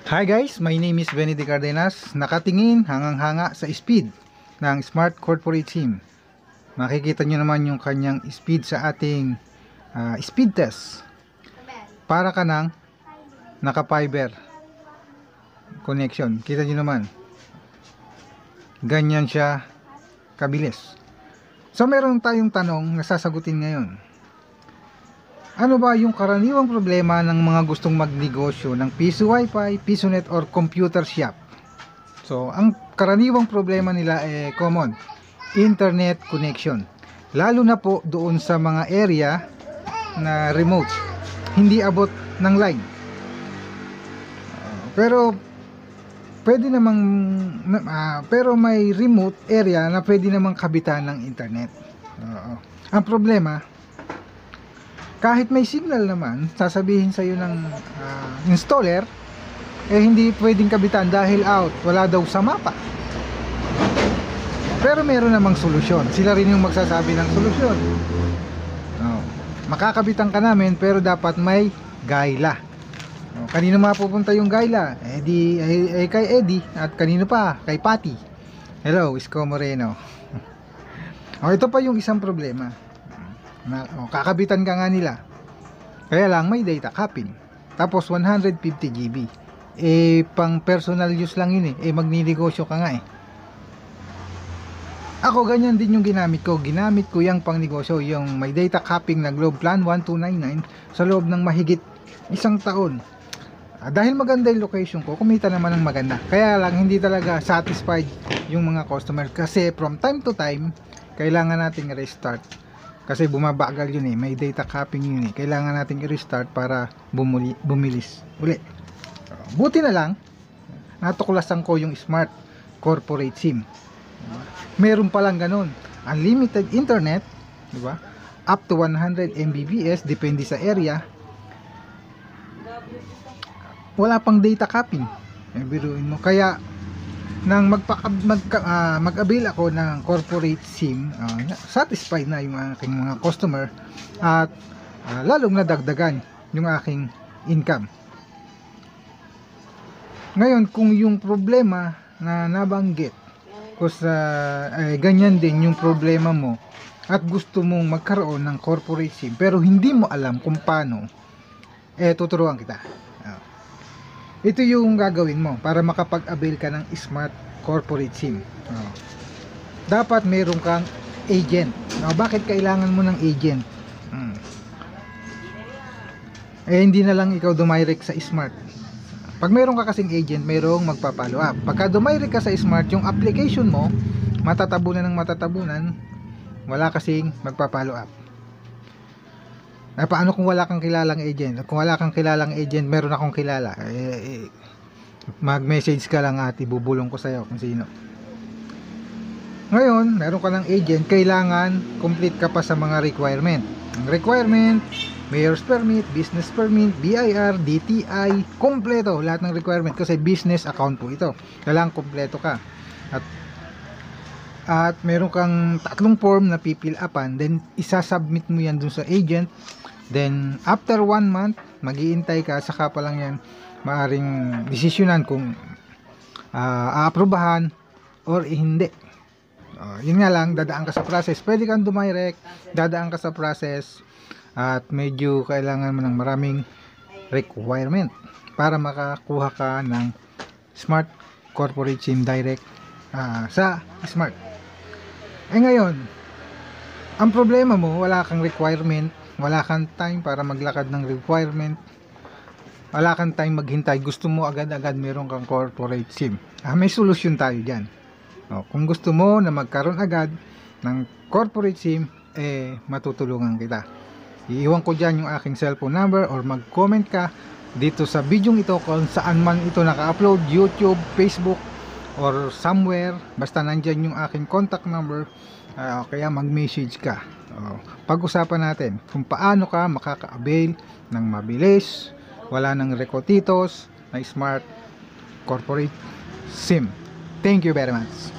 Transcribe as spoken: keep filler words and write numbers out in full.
Hi guys, my name is Benny De Cardenas. Nakatingin hangang-hanga sa speed ng Smart Corporate SIM. Makikita nyo naman yung kanyang speed sa ating uh, speed test. Para ka ng naka-fiber connection. Kita nyo naman. Ganyan siya kabilis. So meron tayong tanong na sasagutin ngayon. Ano ba yung karaniwang problema ng mga gustong magnegosyo ng piso Wi-Fi, PisoNet or computer shop? So, ang karaniwang problema nila ay eh, common, internet connection. Lalo na po doon sa mga area na remote, hindi abot ng line. Uh, pero pwede namang uh, pero may remote area na pwede namang kabitan ng internet. Uh, ang problema, kahit may signal naman, sasabihin sa iyo ng uh, installer, eh hindi pwedeng kabitan dahil out, wala daw sa mapa. Pero meron namang solusyon. Sila rin yung magsasabi ng solusyon. Oh, makakabitan ka namin pero dapat may gaila. Oh, kanino mapupunta yung gaila? Eh di eh, eh, kay Eddie at kanino pa? Kay Patty. Hello, Isko Moreno. Oh, ito pa yung isang problema. Na, oh, kakabitan ka nga nila, kaya lang may data capping, tapos one hundred fifty gigabytes, eh pang personal use lang yun eh, eh magninegosyo ka nga eh. Ako ganyan din yung ginamit ko, ginamit ko yung pang negosyo, yung may data capping na Globe Plan one two nine nine sa loob ng mahigit isang taon. Ah, dahil maganda yung location ko, kumita naman ng maganda, kaya lang hindi talaga satisfied yung mga customer, kasi from time to time kailangan nating restart. Kasi bumabagal yun eh, may data capping yun eh. Kailangan natin i-restart para bumuli, bumilis uli. Buti na lang, natuklasan ko yung Smart Corporate SIM. Meron palang ganun, unlimited internet, di ba? Up to one hundred megabits, depende sa area. Wala pang data capping. Eh, biruin mo. Kaya nang magpa, mag, uh, mag-avail ako ng corporate SIM, uh, satisfied na yung aking mga customer at uh, lalong nadagdagan yung aking income. Ngayon, kung yung problema na nabanggit ko sa eh, ganyan din yung problema mo at gusto mong magkaroon ng corporate SIM pero hindi mo alam kung paano, eh tuturuan kita. Ito yung gagawin mo para makapag-avail ka ng Smart Corporate SIM. Oh. Dapat meron kang agent. Oh, bakit kailangan mo ng agent? Hmm. Eh hindi na lang ikaw dumirect sa Smart. Pag meron ka kasing agent, merong magpa-follow up. Pagka dumirect ka sa Smart, yung application mo matatabunan ng matatabunan, wala kasing magpa-follow up. Eh, paano kung wala kang kilalang agent? Kung wala kang kilalang agent, meron akong kilala. Eh, eh, mag-message ka lang at ibubulong ko sa'yo kung sino. Ngayon, meron ka ng agent, kailangan complete ka pa sa mga requirement. Ang requirement, mayor's permit, business permit, B I R, D T I, kompleto lahat ng requirement kasi business account po ito. Kailangan kompleto ka. At at meron kang tatlong form na pipil upan, then isasubmit mo yan dun sa agent. Then after one month, mag-iintay ka, saka pa lang yan maaring desisyonan kung uh, aaprubahan or hindi. Uh, yun nga lang, dadaan ka sa process. Pwede kang dumirect, dadaan ka sa process at medyo kailangan mo ng maraming requirement para makakuha ka ng Smart Corporate SIM direct uh, sa Smart. Eh ngayon, ang problema mo, wala kang requirement, wala kang time para maglakad ng requirement, wala kang time maghintay, gusto mo agad-agad meron kang corporate SIM. Ah, may solusyon tayo dyan. O, kung gusto mo na magkaroon agad ng corporate SIM, eh matutulungan kita. Iiwan ko dyan yung aking cellphone number or mag-comment ka dito sa video ito kung saan man ito naka-upload, YouTube, Facebook, or somewhere, basta nandyan yung aking contact number. Uh, kaya mag-message ka. Uh, pag-usapan natin kung paano ka makaka-avail ng mabilis, wala ng rekotitos na Smart Corporate SIM. Thank you very much.